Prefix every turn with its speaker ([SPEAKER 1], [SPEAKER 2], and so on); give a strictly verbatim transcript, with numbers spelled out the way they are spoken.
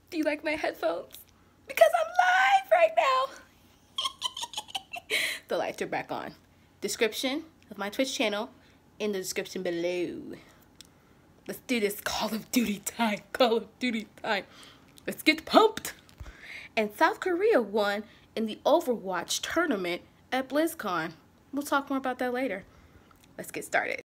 [SPEAKER 1] Do you like my headphones? Because I'm live right now. The lights are back on. Description of my Twitch channel in the description below. Let's do this Call of Duty time. Call of Duty time. Let's get pumped. And South Korea won in the Overwatch tournament at BlizzCon. We'll talk more about that later. Let's get started.